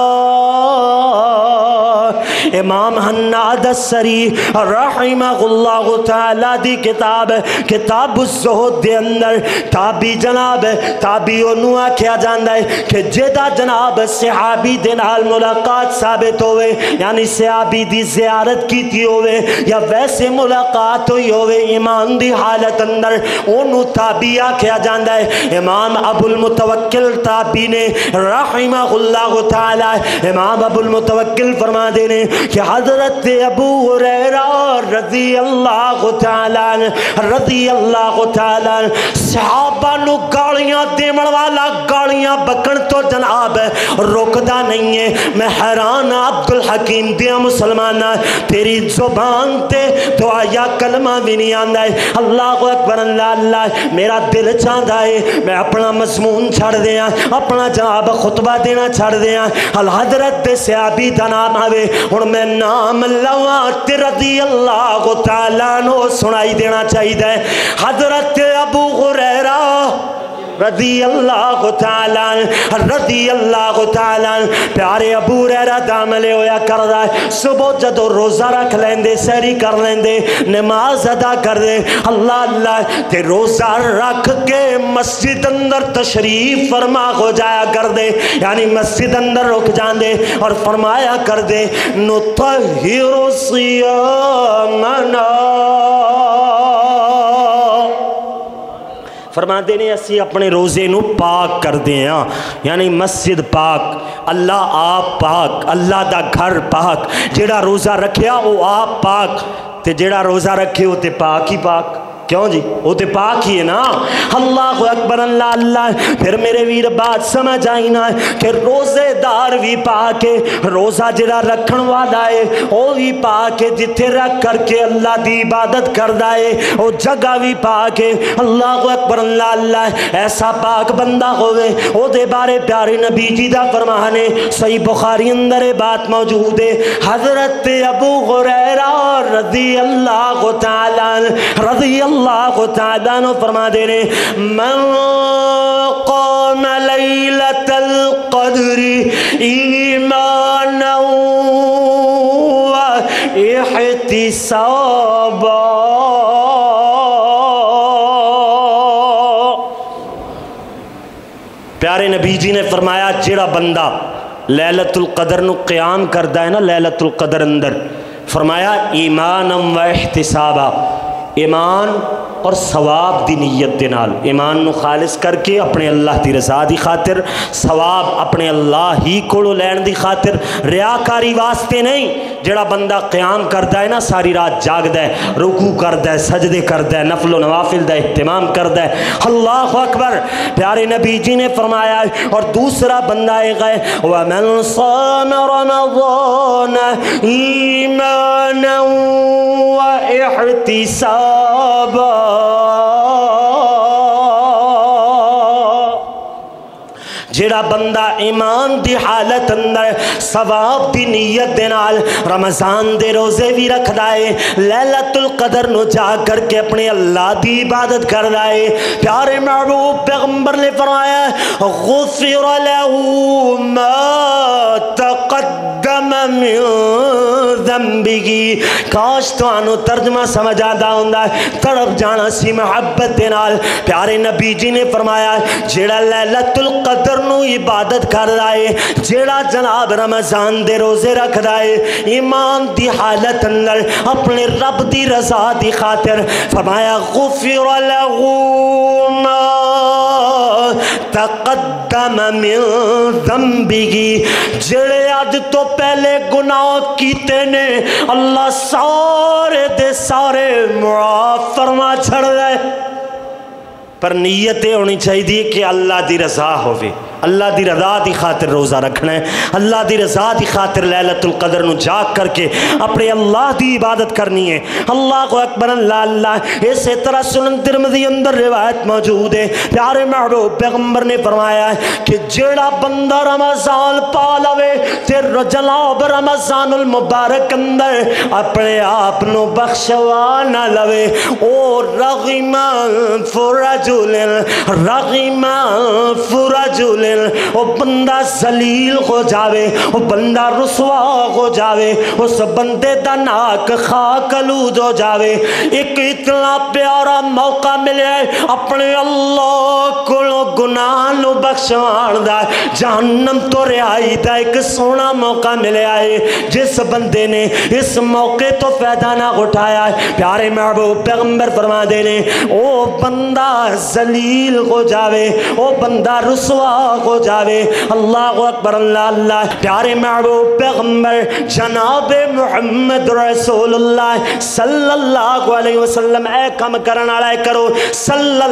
امام حناد السری رحمہ اللہ تعالی دی کتاب کتاب الزہد دے اندر تابی جناب تابی انہوں آکھیا جاندہ ہے کہ جدا جناب صحابی دے نال ملاقات ثابت ہوئے، یعنی صحابی دی زیارت کی تھی ہوئے یا ویسے ملاقات ہوئی ہوئے ایمان دی حالت اندر، انہوں تابی آکھیا جاندہ ہے. امام ابو المتوکل تابی نے رحمہ اللہ تعالی، امام ابو المتوکل فرما دینے کہ حضرت ابو ہریرہ رضی اللہ تعالیٰ رضی اللہ تعالیٰ صحابہ نو گالیاں دیمن والا گالیاں بکن تو جناب روکدا نہیں ہے. میں حیران عبد الحکیم دیا مسلمانہ تیری زبان تے دعا یا کلمہ بھی نہیں آندہ ہے. اللہ اکبر، اللہ اللہ. میرا دل چاہتا ہے میں اپنا مضمون چھڑ دیا، اپنا جناب خطبہ دینا چھڑ دیا، حضرت صحابی دا نام آوے اور میں نام لوات رضی اللہ تعالیٰ نو سنائی دینا چاہیے. حضرت ابو ہریرہ رضی اللہ تعالیٰ رضی اللہ تعالیٰ پیارے ابو ہریرہ داملے ہویا کر رہا ہے. صبح جدو روزہ رکھ لیندے، سحری کر لیندے، نماز ادا کر دے، اللہ اللہ تے روزہ رکھ کے مسجد اندر تشریف فرما ہو جایا کر دے، یعنی مسجد اندر رک جان دے اور فرمایا کر دے نطہر صیامنا. فرما دینے اسی اپنے روزے نو پاک کر دیں، یعنی مسجد پاک، اللہ آپ پاک، اللہ دا گھر پاک. جیڑا روزہ رکھیا وہ آپ پاک تے جیڑا روزہ رکھے وہ تے پاک ہی پاک. کیوں جی؟ وہ تے پاک ہی ہے نا. اللہ اکبر، اللہ اللہ. پھر میرے ویر بات سمجھ آئی نا کہ روزے دار بھی پاک ہے، روزہ جڑا رکھن والا ہے وہ بھی پاک ہے، جتھے رکھ کر کے اللہ دی عبادت کردا ہے وہ جگہ بھی پاک ہے. اللہ اکبر، اللہ اللہ. ایسا پاک بندہ ہوئے او دے بارے پیارے نبی جی دا فرمان ہے، صحیح بخاری اندر بات موجود ہے. حضرت ابو ہریرہ رضی اللہ تعالیٰ رضی اللہ تعالیٰ نے فرما دے رہے من قام لیلۃ القدر ایمانا و احتسابا. پیارے نبی جی نے فرمایا جیڑا بندہ لیلۃ القدر نو قیام کردا ہے نا، لیلۃ القدر اندر فرمایا ایمانم و احتسابا، ایمان اور ثواب دی نیت دے نال، ایمان نو خالص کر کے اپنے اللہ دی رضا دی خاطر، ثواب اپنے اللہ ہی کولو لین دی خاطر، ریاکاری واسطے نہیں۔ جڑا بندہ قیام کردا ہے نا، ساری رات جاگدا ہے، رکوع کردا ہے، سجدے کردا ہے، نفل و نوافل دا اہتمام کردا ہے، اللہ اکبر۔ پیارے نبی جی نے فرمایا اور دوسرا بندہ ہے وَمَنْ صَامَ رَمَضَانَ إِيمَانًا وَإِحْتِسَابًا، جڑا بندہ ایمان دی حالت اندر ثواب دی نیت دے نال رمضان دے روزے بھی رکھ دائے، لیلۃ القدر نو جا کر کے اپنے اللہ دی عبادت کر دائے، پیارے محبوب پیغمبر نے فرمایا غفر له ما تقدم من ذنبه۔ کاش تو آنو ترجمہ سمجھ آدھا ہوندہ ہے، تڑپ جانا سی محبت دے نال۔ پیارے نبی جی نے فرمایا جڑا لیلۃ القدر نو عبادت کر رہے، جیڑا جناب رمضان دے روزے رکھ رہے، ایمان دی حالت اندر اپنے رب دی رضا دی خاطر، فرمایا غفر له ما تقدم من ذنبه، جڑے اج تو پہلے گناہ کیتے نے اللہ سارے دے سارے معاف فرما چھڑ رہے، پر نیت ہونی چاہیے کہ اللہ دی رضا ہوئے، اللہ دی رضا دی خاطر روزہ رکھنا ہے، اللہ دی رضا دی خاطر لیلۃ القدر نو جاگ کر کے اپنے اللہ دی عبادت کرنی ہے۔ اللہ اکبر، اللہ اللہ۔ اسی طرح سنن ترمذی اندر روایت موجود ہے، پیارے محبوب پیغمبر نے فرمایا ہے کہ جیڑا بندہ رمضان پا لوے تے جناب رمضان المبارک اندر اپنے آپ نو بخشوا نہ لوے، او رغم فرجل، رغم فرجل، وہ بندہ ذلیل ہو جاوے، وہ بندہ رسوا ہو جاوے، اس بندے دا ناک خاک آلود ہو جاوے۔ ایک اتنا پیارا موقع ملے اپنے اللہ کو گناہ نو بخشوان دا، جہنم تو رہائی دا ایک سونا موقع ملے آئے، جس بندے نے اس موقع تو فائدہ نہ اٹھایا ہے، پیارے محبوب پیغمبر فرما دینے او بندہ ذلیل ہو جاوے، او بندہ رسوا ہو جاوے۔ اللہ اکبر، اللہ اللہ۔ پیارے محبوب پیغمبر جناب محمد رسول اللہ صلی اللہ علیہ وسلم، اے کم کرنا لائے کرو صلی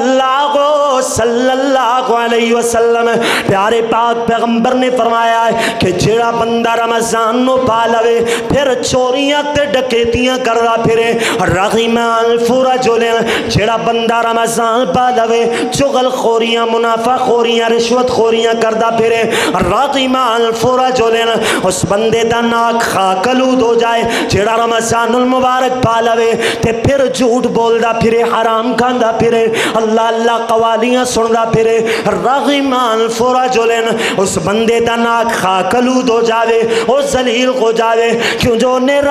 اللہ علیہ وسلم، پیارے پاک پیغمبر نے فرمایا ہے کہ جڑا بندہ رمضان نو پا لوے پھر چوریاں تے ڈکیتیاں کردا پھرے، رغیمان فرجل، جڑا بندہ رمضان پا لوے چغل خوریاں، منافع خوریاں، رشوت خوریاں کردہ پھرے، رغیمان فرجل، اس بندے دا ناک خاک آلود ہو جائے جڑا رمضان المبارک پا لوے تے پھر جھوٹ بولدا پھرے، حرام کھاندا پھرے، اللہ اللہ قوالیاں سندا پھرے، رغیمان فرجل، اس بندے دا ناک خاک آلود ہو جاوے، وہ ذلیل ہو جاوے، کیوں جو نے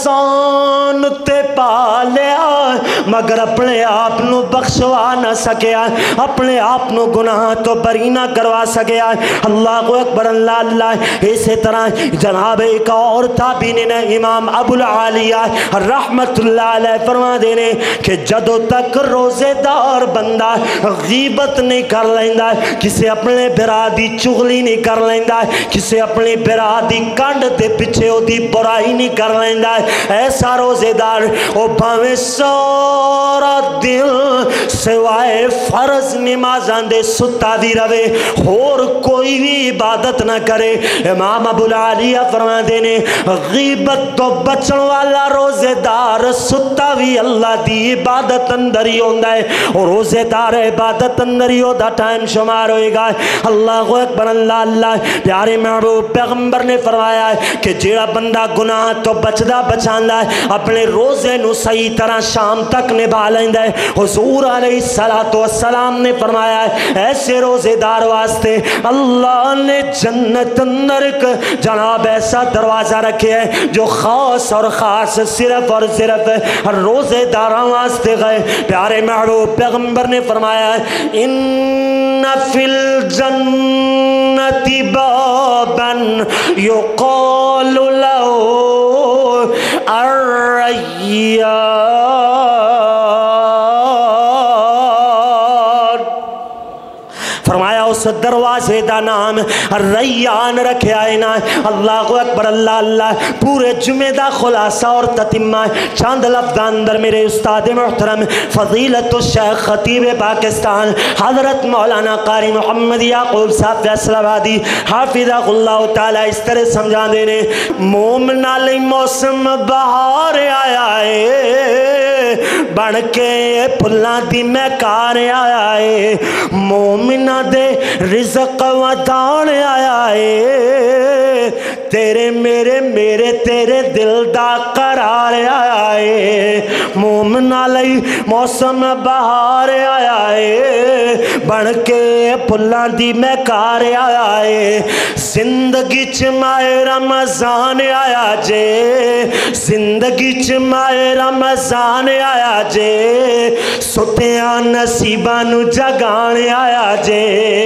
رمضان تے پا لیا مگر اپنے آپ نو بخشوا نہ سکیا، اپنے آپ نو گناہ تو بری نہ کروا سکیا۔ اللہ اکبر، اللہ اللہ۔ اسی طرح جناب ایک اور تابعین نے امام ابو العالیہ رحمت اللہ علیہ فرما دینے کہ جدو تک روزے دار بندہ غیبت نہیں کر لیندہ، کسے اپنے برا دی چغلی نہیں کر لیندہ، کسے اپنے برا دی کانڈ دے پچھے ہو دی برائی نہیں کر لیندہ، ایسا روزے دار او بھاویں سارا دل سوائے فرض نمازاں دے ستا دی روے، اور کوئی بھی عبادت نہ کرے۔ امام ابو العالیہ فرما دینے غیبت تو بچن والا روزے دار ستا بھی اللہ دی عبادت اندر ہی ہوندہ ہے، اور روزے دار عبادت اندر ہی ہوتا ٹائم شمار ہوئے گا۔ اللہ اکبر، اللہ اللہ۔ پیارے محبوب پیغمبر نے فرمایا ہے کہ جیڑا بندہ گناہ تو بچدا بچاندہ ہے اپنے روزے نو صحیح طرح شام تک نبھا لیندہ ہے، حضور علیہ السلام نے فرمایا ہے ایسے روزے دار واسطے اللہ نے جنت اندر جناب ایسا دروازہ رکھے ہے جو خاص اور خاص صرف اور صرف روزے داراں واسطے گئے۔ پیارے محبوب پیغمبر نے فرمایا ہے ان فی الجنت بابا یقال له الریان، فرمایا اس دروازے دا نام ریان رکھیا ہے نا۔ اللہ اکبر، اللہ اللہ۔ پورے جمعہ دا خلاصہ اور تتمہ چند لفظ اندر میرے استاد محترم فضیلت الشیخ خطیب پاکستان حضرت مولانا قاری محمد یعقوب صاحب فیصل آبادی حافظہ اللہ تعالی اس طرح سمجھا دینے، مومن علی موسم بہار آیا ہے، بڑھ کے پھلاں دی مہکار آیا ہے، مومنہ دے رزق ودان آیا ہے، تیرے میرے تیرے دل دا قرار آیا ہے، مومن علی موسم بہار آیا ہے، بڑھ کے پھلاں دی مہکار آیا ہے، زندگی چ ماہ رمضان آیا جے، زندگی چ ماہ رمضان آیا جے، ستیاں نصیباں نو جگان آیا جے۔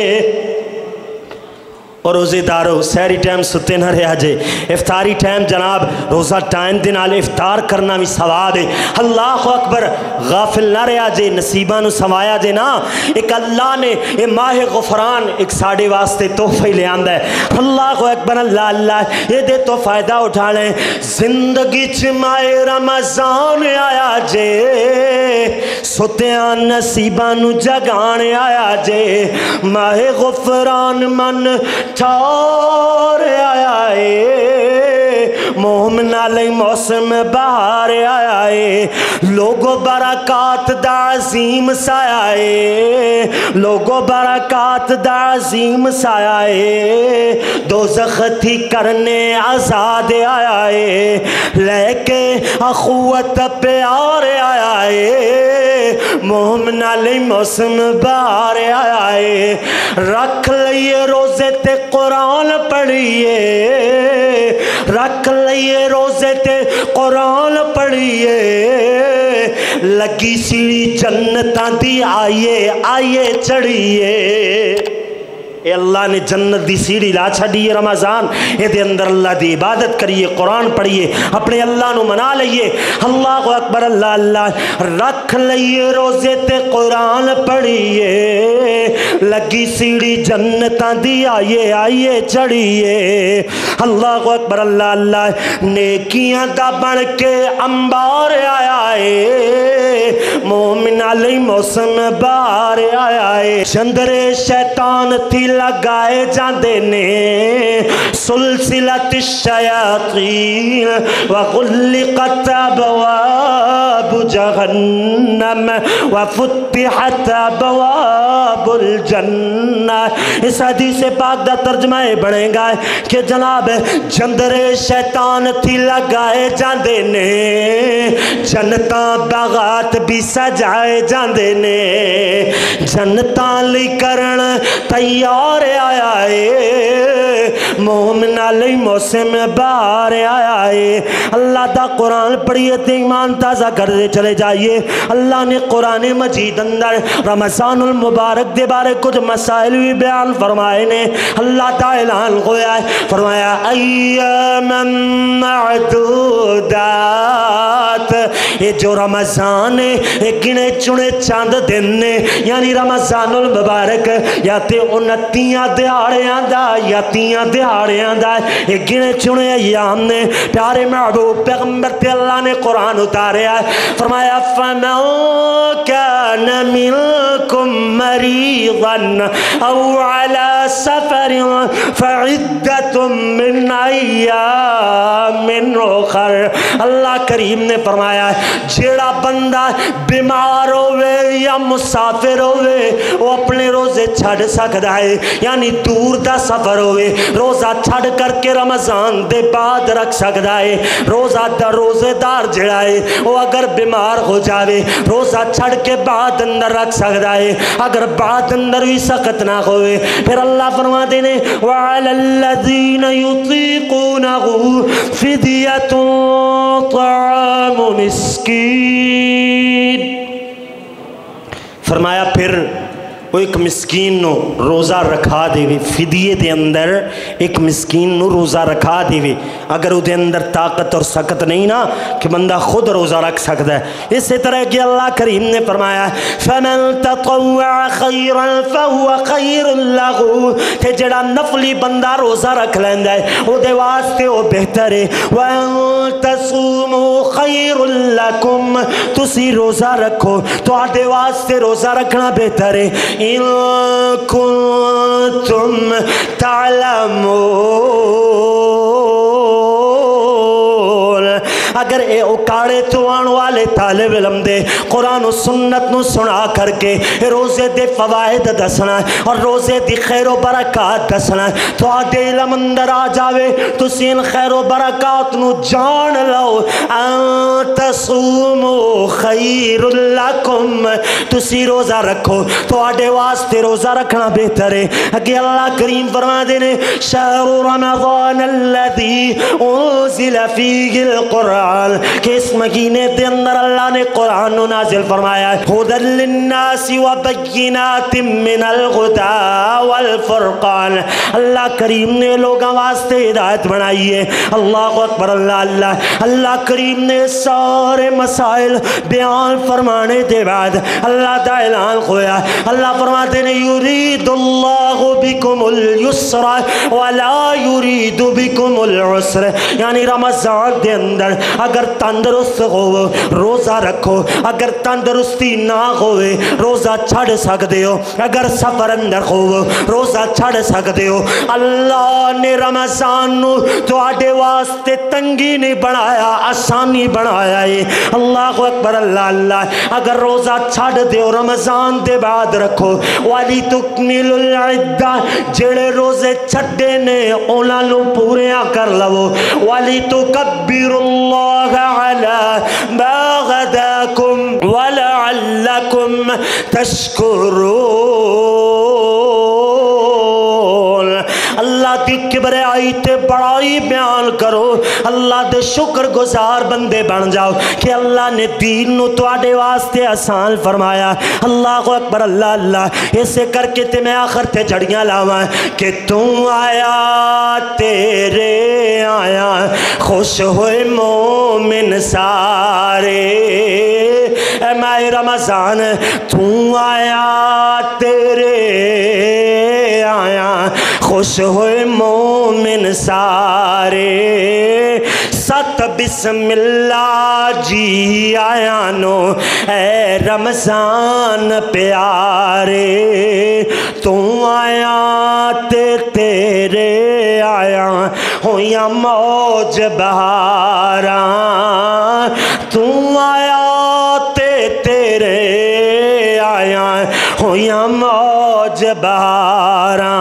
اور روزے دارو سہری ٹائم ستے نہ رہا جے، افطاری ٹائم جناب روزہ ٹائم دے نال افطار کرنا بھی ثواب ہے۔ اللہ اکبر، غافل نہ رہا جے، نصیباں نو سمایا جے نا۔ ایک اللہ نے یہ ماہ غفران ایک ساڑے واسطے تحفہ لے آندہ ہے۔ اللہ اکبر، اللہ اللہ، یہ دے تو فائدہ اٹھا لیں۔ زندگی چ ماہ رمضان آیا جے، ستیاں نصیباں نو جگان آیا جے، ماہ غفران من ٹھار آیا ہے، مومن علی موسم بہار آیا ہے، لوگو برکات دا عظیم سایہ ہے، لوگو برکات دا عظیم سایہ ہے، دوزخ تھی کرنے آزاد آیا ہے، لے کے اخوت پیار آیا ہے، مومن علی موسم بہار آیا ہے۔ رکھ لئیے روزے تے قرآن پڑھئیے، رکھ لئیے روزے تے قرآن پڑھئیے، لگی سیڑھی جنتاں دی آئیے آئیے چڑھئیے۔ اے اللہ نے جنت دی سیڑھی لا چھڑیے رمضان، اے دے اندر اللہ دی عبادت کریے، قرآن پڑھیے، اپنے اللہ نو منا لئیے۔ اللہ اکبر، اللہ اللہ۔ رکھ لئیے روزے تے قرآن پڑھیے، لگی سیڑھی جنتاں دی آئیے آئیے چڑھیے۔ اللہ اکبر، اللہ اللہ۔ نیکیاں دا بڑھ کے انبار آیا ہے، مومن علی موسم بہار آیا ہے، چندرے شیطان تھی لگائے جاندے نے، سلسلت الشیاطین وغلقت ابواب جہنم وفتحت ابواب الجنہ۔ اس حدیث پاک دا ترجمہ بڑھیں گا کہ جناب جندرے شیطان تھی لگائے جاندے نے، جنتاں باغات بھی سجائے جاندے نے، جنتاں لی کرن تیار آیا ہے، مومن علی موسم بہار آیا ہے۔ اللہ دا قرآن پڑھیے تے ایمان تازہ کر دے چلے جائیے۔ اللہ نے قرآن مجید اندر رمضان المبارک دے بارے کچھ مسائل بھی بیان فرمائے نے۔ اللہ دا اعلان ہویا ہے، فرمایا ایاما معدودات، یہ جو رمضان ہے ایک گنے چنے چاند دن نے، یعنی رمضان المبارک یا تے 29 دہاڑیاں دا یا 30 دہاڑیاں دا، ایک گنے چنے ایام نے۔ پیارے محبوب پیغمبر تے اللہ نے قرآن اتارے آئے، فرمایا فَمَنْ كَانَ مِنْكُمْ مَرِيضًا أَوْ عَلَى سَفَرٍ فَعِدَّةٌ مِّنْ أَيَّامٍ أُخَرَ۔ اللہ کریم نے فرمایا جیڑا بندہ بیمار ہوئے یا مسافر ہوئے وہ اپنے روزے چھڑ سکتا ہے، یعنی دور دا سفر ہوئے روزہ چھڑ کر کے رمضان دے بعد رکھ سکتا ہے۔ روزہ دا روزے دار جڑا ہے وہ اگر بیمار ہو جاوے روزہ چھڑ کے بعد اندر رکھ سکتا ہے، اگر بعد اندر بھی سخت نہ ہوئے پھر اللہ فرما دینے وَعَلَى الَّذِينَ يُطِيقُونَهُ فِدْيَةٌ طَعَامُ مسکین۔ فرمایا پھر وہ ایک مسکین نو روزہ رکھا دے فدیے دے اندر ایک مسکین نو روزہ رکھا دے اگر وہ دے اندر طاقت اور سکت نہیں نا کہ بندہ خود روزہ رکھ سکتا ہے اسی طرح کہ اللہ کریم نے فرمایا فَمَن تَطَوَّعَ خَيْرًا فَهُوَ خَيْرٌ لَهُ کہ جڑا نفلی بندہ روزہ رکھ لیندہ ہے وہ دے واسطے وہ بہتر ہے وَأَن تَصُومُوا خَيْرٌ لَكُمْ تسی روزہ رکھو تو آدھے واسطے روزہ رکھنا بہتر ہے إِن كُنتُمْ تَعْلَمُونَ اگر اے اکاڑے چوان والے طالب علم دے قرآن و سنت نو سنا کر کے روزے دے فوائد دسنا اور روزے دی خیر و برکات دسنا تو آدھے علم اندر آ جاوے تو سین خیر و برکات نو جان لو ان تصوموا خیر لکم تسی روزہ رکھو تو آدھے واسطے روزہ رکھنا بہتر ہے کہ اللہ کریم فرما دینے شہر رمضان الذی انزل فیہ القرآن کہ اس مہینے دے اندر اللہ نے قرآن نازل فرمایا ہدی للناس وبینات من الہدی والفرقان اللہ کریم نے لوگاں واسطے ہدایت بنائی ہے اللہ اکبر اللہ کریم نے سارے مسائل بیان فرمانے دے بعد اللہ دا اعلان ہویا اللہ فرماتے ہیں یرید اللہ بکم اليسر ولا یرید بکم العسر یعنی رمضان دے اندر اگر تندرست ہو روزہ رکھو اگر تندرستی نہ ہوئے روزہ چھڑ سکتے ہو اگر سفر اندر ہو روزہ چھڑ سکتے ہو اللہ نے رمضان نو تو آڈے واسطے تنگی نہیں بنایا آسانی بنایا ہے اللہ اکبر اللہ اگر روزہ چھڑ دے ہو رمضان دے بعد رکھو والی تکمیل العدہ جڑے روزے چھڑے نے اونا لو پوریاں کر لو والی تکبر اللہ علی ما غداکم ولعلکم تشکرون اللہ دی کبریائی تے بڑائی بیان کرو اللہ دے شکر گزار بندے بن جاؤ کہ اللہ نے دین نو تواڈے واسطے آسان فرمایا اللہ اکبر اللہ اسے کر کے تے میں آخر تے جڑیاں لاواں کہ تم آیا تیرے آیا خوش ہوئے مومن سارے اے ماہ رمضان تو آیا تیرے آیا خوش ہوئے مومن سارے ست بسم اللہ جی آیا نو اے رمضان پیارے تو آیا تیرے آیا ہویا موج بہاراں تو آیا تیرے آیا ہویا موج بہاراں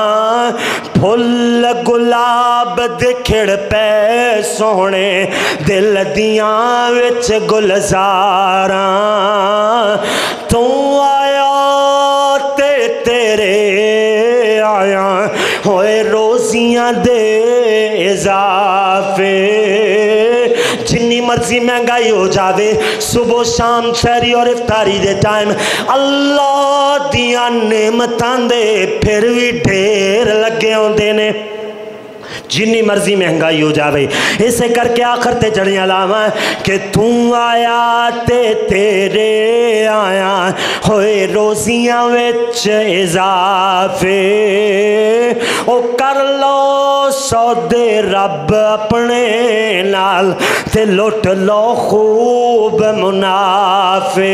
پھل گلاب دکھڑ پہ سونے دل دیاں وچ گلزاراں تو آیا تیرے آیا ہوئے روزیاں دے اضافے جنی مرضی مہنگائی ہو جاوے صبح شام سحری اور افطاری دے ٹائم اللہ دیاں نعمتاں دے پھر بھی ڈھیر لگے ہوندے نے جنی مرضی مہنگائی ہو جاوے اسے کر کے آخر تے جڑیاں لاواں کہ تو آیا تیرے آیا ہوئے روزیاں وچ اضافے او کر لو سودے رب اپنے نال تے لٹ لو خوب منافع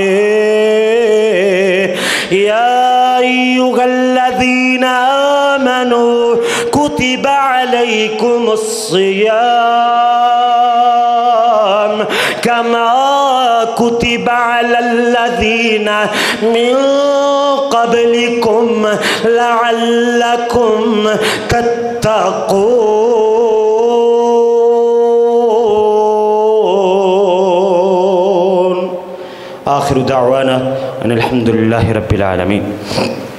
یا ایھا الذین آمنوا کتب علیکم الصیام کما کتب علی الذین من قبلکم لعلکم تتقون آخر دعوانا ان الحمد للہ رب العالمین.